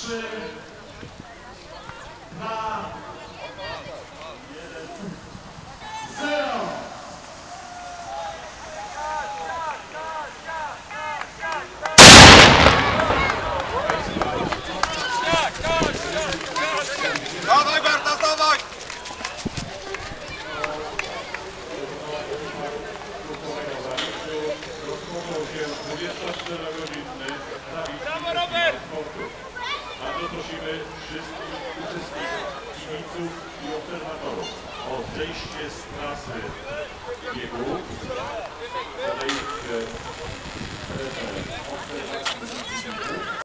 3, 2, 1, 0. Dawaj Berta, dawaj! Rozpoczął się 24-godzinny Zawidski Festiwal Sportu. Bardzo prosimy wszystkich uczestników, kibiców i obserwatorów o zejście z trasy biegu. Podaję trener obserwacyjny biegu.